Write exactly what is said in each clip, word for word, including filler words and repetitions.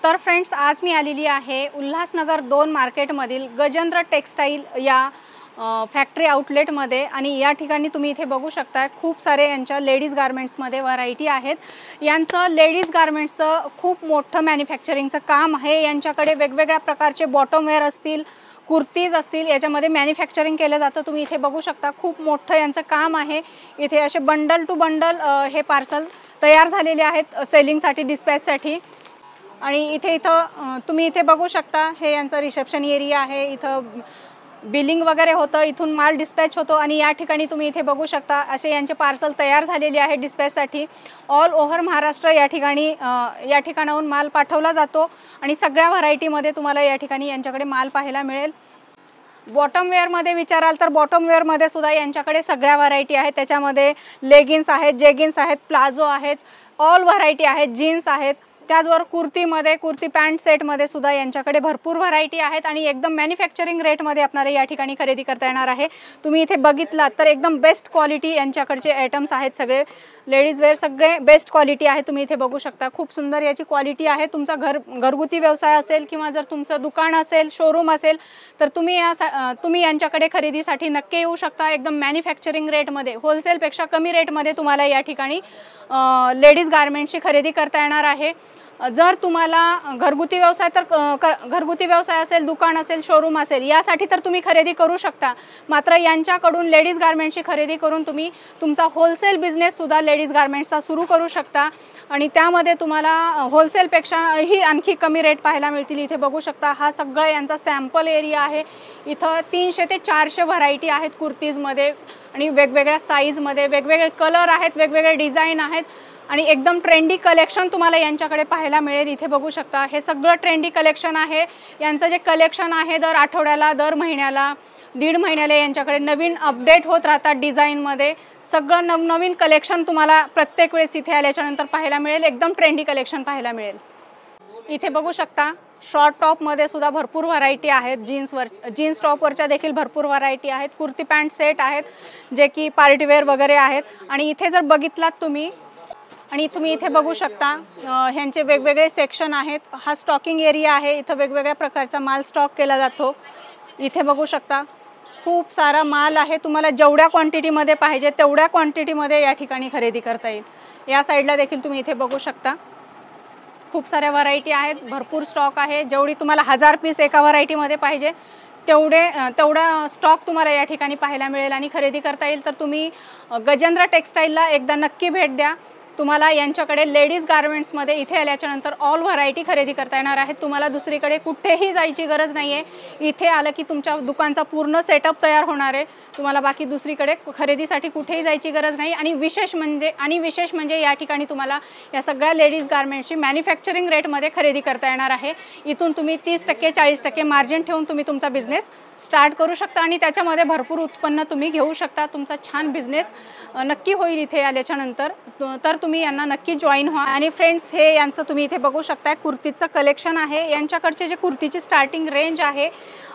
तर फ्रेंड्स, आज मी आलेली आहे उल्हासनगर दोन मार्केटमधील गजेंद्र टेक्स्टाईल या फॅक्टरी आउटलेटमध्ये आणि या ठिकाणी तुम्ही इथे बघू शकता खूप सारे यांच्या लेडीज गारमेंट्समध्ये व्हरायटी आहेत। यांचं लेडीज गारमेंट्सचं खूप मोठं मॅन्युफॅक्चरिंगचं काम आहे। यांच्याकडे वेगवेगळ्या प्रकारचे बॉटम वेअर असतील, कुर्तीज असतील, याच्यामध्ये मॅन्युफॅक्चरिंग केलं जातं। तुम्ही इथे बघू शकता खूप मोठं यांचं काम आहे। इथे असे बंडल टू बंडल हे पार्सल तयार झालेले आहेत सेलिंगसाठी, डिस्पॅचसाठी। आणि इथे इथं तुम्ही इथे बघू शकता हे यांचं रिसेप्शन एरिया आहे। इथं बिलिंग वगैरे होतं, इथून माल डिस्पॅच होतो आणि या ठिकाणी तुम्ही इथे बघू शकता असे यांचे पार्सल तयार झालेले आहे डिस्पॅचसाठी। ऑल ओव्हर महाराष्ट्र या ठिकाणी या ठिकाणाहून माल पाठवला जातो आणि सगळ्या व्हरायटीमध्ये तुम्हाला या ठिकाणी यांच्याकडे माल पाहायला मिळेल। बॉटम वेअरमध्ये विचाराल तर बॉटम वेअरमध्ये सुद्धा यांच्याकडे सगळ्या व्हरायटी आहेत। त्याच्यामध्ये लेगिन्स आहेत, जेगिन्स आहेत, प्लाझो आहेत, ऑल व्हरायटी आहेत, जीन्स आहेत। त्याचबरोबर कुर्तीमध्ये, कुर्ती पॅन्ट सेटमध्ये सुद्धा यांच्याकडे भरपूर व्हरायटी आहेत आणि एकदम मॅन्युफॅक्चरिंग रेटमध्ये आपल्याला या ठिकाणी खरेदी करता येणार आहे। तुम्ही इथे बघितलात तर एकदम बेस्ट क्वालिटी यांच्याकडचे आयटम्स आहेत। सगळे लेडीज वेअर सगळे बेस्ट क्वालिटी आहे। तुम्ही इथे बघू शकता खूप सुंदर याची क्वालिटी आहे। तुमचा घर घरगुती व्यवसाय असेल किंवा जर तुमचं दुकान असेल, शोरूम असेल तर तुम्ही या तुम्ही यांच्याकडे खरेदीसाठी नक्की येऊ शकता। एकदम मॅन्युफॅक्चरिंग रेटमध्ये, होलसेलपेक्षा कमी रेटमध्ये तुम्हाला या ठिकाणी लेडीज गारमेंट्सची खरेदी करता येणार आहे। जर तुम्हाला घरगुती व्यवसाय तर घरगुती व्यवसाय असेल, दुकान असेल, शोरूम असेल, यासाठी तर तुम्ही खरेदी करू शकता। मात्र यांच्याकडून लेडीज गारमेंट्सची खरेदी करून तुम्ही तुमचा होलसेल बिझनेस सुद्धा लेडीज गारमेंट्सचा सुरू करू शकता आणि त्यामध्ये तुम्हाला होलसेलपेक्षाही आणखी कमी रेट पाहायला मिळतील। इथे बघू शकता हा सगळा यांचा सॅम्पल एरिया आहे। इथं तीनशे ते चारशे व्हरायटी आहेत कुर्तीजमध्ये आणि वेगवेगळ्या साईजमध्ये, वेगवेगळे कलर आहेत, वेगवेगळे डिझाईन आहेत आणि एकदम ट्रेंडी कलेक्शन तुम्हाला यांच्याकडे पाहायला मिळेल। इथे बघू शकता हे सगळं ट्रेंडी कलेक्शन आहे। यांचं जे कलेक्शन आहे दर आठवड्याला, दर महिन्याला, दीड महिन्याला यांच्याकडे नवीन अपडेट होत राहतात डिझाईनमध्ये। सगळं नवनवीन कलेक्शन तुम्हाला प्रत्येक वेळेस इथे आल्याच्यानंतर पाहायला मिळेल। एकदम ट्रेंडी कलेक्शन पाहायला मिळेल। इथे बघू शकता शॉर्ट टॉपमध्ये सुद्धा भरपूर व्हरायटी आहेत। जीन्सवर जीन्स टॉपवरच्या देखील भरपूर व्हरायटी आहेत। कुर्ती पॅन्ट सेट आहेत जे की पार्टीवेअर वगैरे आहेत। आणि इथे जर बघितलात तुम्ही आणि तुम्ही इथे बघू शकता ह्यांचे वेगवेगळे सेक्शन आहेत। हा स्टॉकिंग एरिया आहे। इथं वेगवेगळ्या प्रकारचा माल स्टॉक केला जातो। इथे बघू शकता खूप सारा माल आहे। तुम्हाला जेवढ्या क्वांटिटीमध्ये पाहिजे तेवढ्या क्वांटिटीमध्ये या ठिकाणी खरेदी करता येईल। या साईडला देखील तुम्ही इथे बघू शकता खूप साऱ्या व्हरायटी आहेत, भरपूर स्टॉक आहे। जेवढी तुम्हाला हजार पीस एका व्हरायटीमध्ये पाहिजे तेवढे तेवढा स्टॉक तुम्हाला या ठिकाणी पाहायला मिळेल आणि खरेदी करता येईल। तर तुम्ही गजेंद्र टेक्स्टाईलला एकदा नक्की भेट द्या। तुम्हाला यांच्याकडे लेडीज गारमेंट्समध्ये इथे आल्याच्यानंतर ऑल व्हरायटी खरेदी करता येणार आहे। तुम्हाला दुसरीकडे कुठेही जायची गरज नाही आहे। इथे आलं की तुमच्या दुकानचा पूर्ण सेटअप तयार होणार आहे। तुम्हाला बाकी दुसरीकडे खरेदीसाठी कुठेही जायची गरज नाही। आणि विशेष म्हणजे आणि विशेष म्हणजे या ठिकाणी तुम्हाला या सगळ्या लेडीज गारमेंट्सची मॅन्युफॅक्चरिंग रेटमध्ये खरेदी करता येणार आहे। इथून तुम्ही तीस टक्के चाळीस टक्के मार्जिन ठेवून तुम्ही तुमचा बिझनेस स्टार्ट करू शकता आणि त्याच्यामध्ये भरपूर उत्पन्न तुम्ही घेऊ शकता। तुमचा छान बिझनेस नक्की होईल इथे आल्याच्यानंतर। तर तुम्ही यांना नक्की जॉईन व्हा। आणि फ्रेंड्स, हे यांचं तुम्ही इथे बघू शकता कुर्तीचं कलेक्शन आहे। यांच्याकडचे जे कुर्तीची स्टार्टिंग रेंज आहे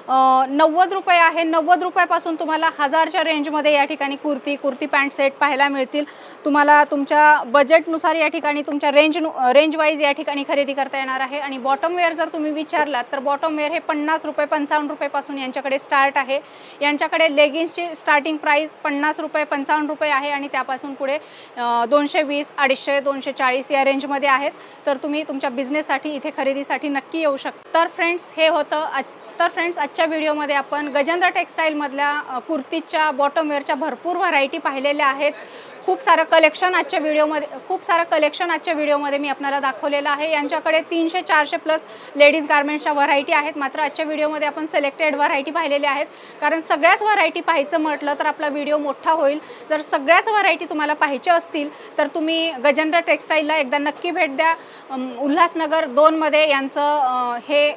नव्वद रुपये आहे। नव्वद रुपयापासून तुम्हाला हजारच्या रेंजमध्ये या ठिकाणी कुर्ती कुर्ती पॅन्ट सेट पाहायला मिळतील। तुम्हाला तुमच्या बजेटनुसार या ठिकाणी तुमच्या रेंज रेंज वाईज या ठिकाणी खरेदी करता येणार आहे। आणि बॉटम वेअर जर तुम्ही विचारलात तर बॉटम वेअर हे पन्नास रुपये पंचावन्न रुपयेपासून यांच्याकडे स्टार्ट आहे। यांच्याकडे लेगिन्सची स्टार्टिंग प्राईस पन्नास रुपये पंचावन्न रुपये आहे आणि त्यापासून पुढे दोनशे वीस अडीचशे दोनशे चाळीस या रेंजमध्ये आहेत। तर तुम्ही तुमच्या बिझनेससाठी इथे खरेदीसाठी नक्की येऊ शकता। तर फ्रेंड्स, हे होतं तर फ्रेंड्स आजच्या व्हिडिओमध्ये आपण गजेंद्र टेक्स्टाईलमधल्या कुर्तीच्या बॉटम वेअरच्या भरपूर व्हरायटी पाहिलेल्या आहेत। खूप सारं कलेक्शन आजच्या व्हिडिओमध्ये खूप सारं कलेक्शन आजच्या व्हिडिओमध्ये मी आपल्याला दाखवलेलं आहे। यांच्याकडे तीनशे चारशे प्लस लेडीज गारमेंट्सच्या व्हरायटी आहेत। मात्र आजच्या व्हिडिओमध्ये आपण सिलेक्टेड व्हरायटी पाहिलेल्या आहेत, कारण सगळ्याच व्हरायटी पाहायचं म्हटलं तर आपला व्हिडिओ मोठा होईल। जर सगळ्याच व्हरायटी तुम्हाला पाहायच्या असतील तर तुम्ही गजेंद्र टेक्स्टाईलला एकदा नक्की भेट द्या। उल्हासनगर दोनमध्ये यांचं हे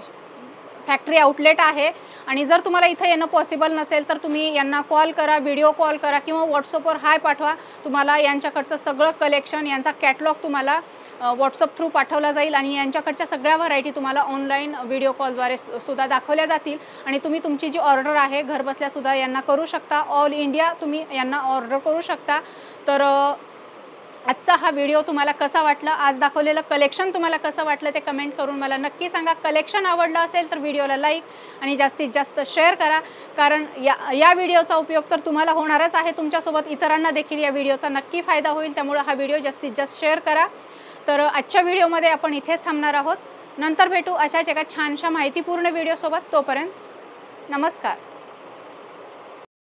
फॅक्टरी आउटलेट आहे। आणि जर तुम्हाला इथे येणं पॉसिबल नसेल तर तुम्ही यांना कॉल करा, व्हिडिओ कॉल करा किंवा व्हॉट्सअपवर हाय पाठवा। तुम्हाला यांच्याकडचं सगळं कलेक्शन, यांचा कॅटलॉग तुम्हाला व्हॉट्सअप थ्रू पाठवला जाईल आणि यांच्याकडच्या सगळ्या व्हरायटी तुम्हाला ऑनलाईन व्हिडिओ कॉलद्वारे सुद्धा दाखवल्या जातील आणि तुम्ही तुमची जी ऑर्डर आहे घर बसल्यासुद्धा यांना करू शकता। ऑल इंडिया तुम्ही यांना ऑर्डर करू शकता। तर आजचा हा व्हिडिओ तुम्हाला कसा वाटला, आज दाखवलेलं कलेक्शन तुम्हाला कसं वाटलं ते कमेंट करून मला नक्की सांगा. कलेक्शन आवडलं असेल तर व्हिडिओला लाईक आणि जास्तीत जास्त शेअर करा, कारण या या व्हिडिओचा उपयोग तर तुम्हाला होणारच आहे, तुमच्यासोबत इतरांना देखील या व्हिडिओचा नक्की फायदा होईल. त्यामुळे हा व्हिडिओ जास्तीत जास्त शेअर करा. तर आजच्या व्हिडिओमध्ये आपण इथेच थांबणार आहोत. नंतर भेटू अशाच एका छानशा माहितीपूर्ण व्हिडिओसोबत. तोपर्यंत नमस्कार.